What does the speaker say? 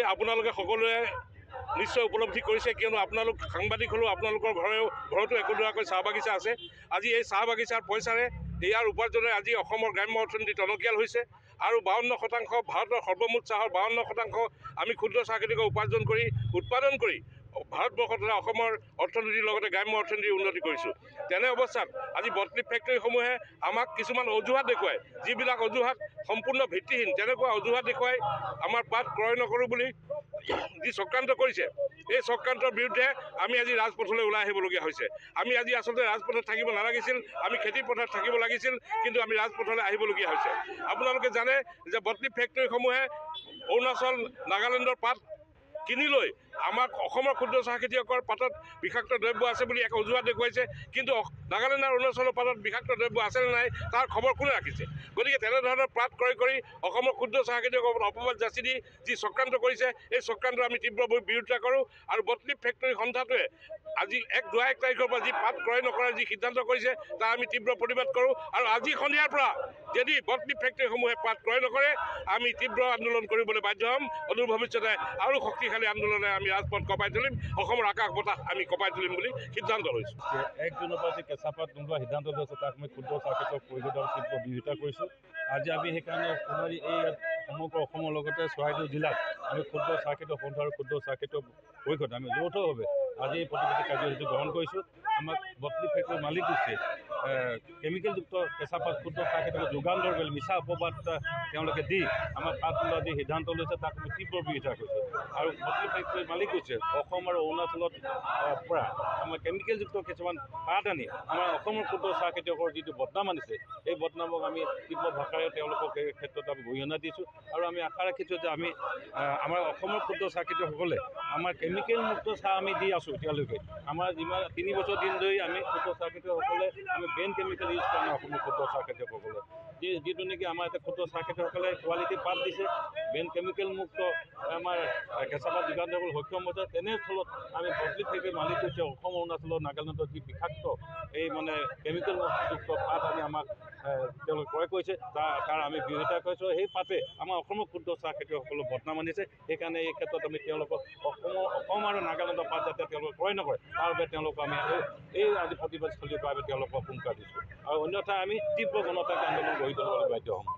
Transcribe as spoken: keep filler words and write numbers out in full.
আপোনালোকে সকলোৱে নিশ্চয় উপলব্ধি কৰিছে, কিয়নো আপোনালোক সাংবাদিক হ'লেও আপোনালোকৰ ঘৰেও ঘৰতো একোডৰাকৈ চাহ বাগিচা আছে। আজি এই চাহ বাগিচাৰ পইচাৰে ইয়াৰ উপাৰ্জনে আজি অসমৰ গ্ৰাম্য অৰ্থনীতি টনকিয়াল হৈছে আৰু বাৱন্ন শতাংশ ভাৰতৰ সৰ্বমুঠ চাহৰ বাৱন্ন শতাংশ আমি ক্ষুদ্ৰ চাহ খেতিয়কে উপাৰ্জন কৰি উৎপাদন কৰি ভাৰতবৰ্ষত তথা অসমৰ অৰ্থনীতিৰ লগতে গ্ৰাম্য অৰ্থনীতিৰ উন্নতি কৰিছোঁ। তেনে অৱস্থাত আজি বটলিপ ফেক্টৰীসমূহে আমাক কিছুমান অজুহাত দেখুৱায়, যিবিলাক অজুহাত সম্পূৰ্ণ ভিত্তিহীন। তেনেকুৱা অজুহাত দেখুৱাই আমাৰ পাত ক্ৰয় নকৰোঁ বুলি যি চক্ৰান্ত কৰিছে, এই চক্ৰান্তৰ বিৰুদ্ধে আমি আজি ৰাজপথলৈ ওলাই আহিবলগীয়া হৈছে। আমি আজি আচলতে ৰাজপথত থাকিব নালাগিছিল, আমি খেতি পথাৰত থাকিব লাগিছিল, কিন্তু আমি ৰাজপথলৈ আহিবলগীয়া হৈছে। আপোনালোকে জানে যে বটলিপ ফেক্টৰীসমূহে অৰুণাচল নাগালেণ্ডৰ পাত কিনি লৈ আমাক অসমৰ ক্ষুদ্ৰ চাহ খেতিয়কৰ পাতত বিষাক্ত দ্ৰব্য আছে বুলি এক অজুহাত দেখুৱাইছে, কিন্তু নাগালেণ্ড আৰু অৰুণাচলৰ পাতত বিষাক্ত দ্ৰব্য আছেনে নাই তাৰ খবৰ কোনে ৰাখিছে? গতিকে তেনেধৰণৰ পাত ক্ৰয় কৰি অসমৰ ক্ষুদ্ৰ চাহ খেতিয়কৰ অপবাদ যাচি দি যি চক্ৰান্ত কৰিছে, এই চক্ৰান্ত আমি তীব্ৰ বিৰোধিতা কৰোঁ। আৰু বটলিপ ফেক্টৰী সন্থাটোৱে আজি এক দুই এক তাৰিখৰ পৰা যি পাত ক্ৰয় নকৰাৰ যি সিদ্ধান্ত কৰিছে তাৰ আমি তীব্ৰ প্ৰতিবাদ কৰোঁ। আৰু আজি সন্ধিয়াৰ পৰা যদি বটলিপ ফেক্টৰীসমূহে পাত ক্ৰয় নকৰে আমি তীব্ৰ আন্দোলন কৰিবলৈ বাধ্য হ'ম। অদূৰ ভৱিষ্যতে আৰু শক্তিশালী আন্দোলনে আমি ৰাজপথ কঁপাই তুলিম, অসমৰ আকাশ বতাহ আমি কঁপাই তুলিম বুলি সিদ্ধান্ত লৈছোঁ। এক জুনৰ পৰা যি কেঁচা পাত নোলোৱা সিদ্ধান্ত লৈছে তাক আমি ক্ষুদ্ৰ চাহ খেতিয়ক পৰিষদৰ তীব্ৰ বিৰোধিতা কৰিছোঁ। আজি আমি সেইকাৰণে সোণাৰী এই সমগ্ৰ অসমৰ লগতে চৰাইদেউ জিলাত আমি ক্ষুদ্ৰ চাহ খেতিয়ক সন্থা আৰু ক্ষুদ্ৰ চাহ খেতিয়ক পৰিষদ আমি যৌথভাৱে আজি এই প্ৰতিবাদী কাৰ্যসূচী গ্ৰহণ কৰিছোঁ। আমাক বটলিপ ফেক্টৰীৰ মালিক গোষ্ঠীয়ে কেমিকেলযুক্ত কেঁচা পাত ক্ষুদ্ৰ চাহ খেতিয়ক যোগান ধৰিবলৈ মিছা অপবাদ তেওঁলোকে দি আমাৰ পাত নোলোৱা যি সিদ্ধান্ত লৈছে তাক আমি তীব্ৰ বিৰোধিতা কৰিছোঁ। আৰু বটলিপ ফেক্টৰীৰ মালিক গোষ্ঠীয়ে অসম আৰু অৰুণাচলত পৰা আমাৰ কেমিকেলযুক্ত কিছুমান পাত আনি আমাৰ অসমৰ ক্ষুদ্ৰ চাহ খেতিয়কৰ যিটো বদনাম আনিছে, এই বদনামক আমি তীব্ৰ ভাষাৰে তেওঁলোকক এই ক্ষেত্ৰত আমি গৰিহণা দিছোঁ। আৰু আমি আশা ৰাখিছোঁ যে আমি আমাৰ অসমৰ ক্ষুদ্ৰ চাহ খেতিয়কসকলে আমাৰ কেমিকেলমুক্ত চাহ আমি দি আছোঁ। এতিয়ালৈকে আমাৰ যিমান তিনি বছৰ দিন ধৰি আমি ক্ষুদ্ৰ চাহ খেতিয়কসকলে আমি বেন কেমিকেল ইউজ কৰা নাই অসমৰ ক্ষুদ্ৰ চাহ খেতিয়কসকলে, যি যিটো নেকি আমাৰ এতিয়া ক্ষুদ্ৰ চাহ খেতিয়কসকলে কোৱালিটি পাত দিছে, বেন কেমিকেলমুক্ত আমাৰ কেঁচা পাত যোগান ধৰিবলৈ সক্ষম হৈছে। তেনেস্থলত আমি বটলিপ ফেক্টৰীৰ মালিক হৈছে অসম অৰুণাচলৰ নাগালেণ্ডৰ যি বিষাক্ত এই মানে কেমিকেলযুক্ত পাত আনি আমাক তেওঁলোকে ক্ৰয় কৰিছে, তাৰ তাৰ আমি বিৰোধিতা কৰিছোঁ। সেই পাতে আমাৰ অসমৰ ক্ষুদ্ৰ চাহ খেতিয়কসকলক বদনাম আনিছে। সেইকাৰণে এই ক্ষেত্ৰত আমি তেওঁলোকক অসমৰ অসম আৰু নাগালেণ্ডৰ পাত যাতে তেওঁলোকে ক্ৰয় নকৰে তাৰ বাবে তেওঁলোকক আমি এই আজি প্ৰতিবাদস্থলীৰ বাবে তেওঁলোকক সোনকাল দিছোঁ। আৰু অন্যথা আমি তীব্ৰ গণতান্ত্ৰিক আন্দোলন গঢ়ি তুলিবলৈ বাধ্য হ'ম।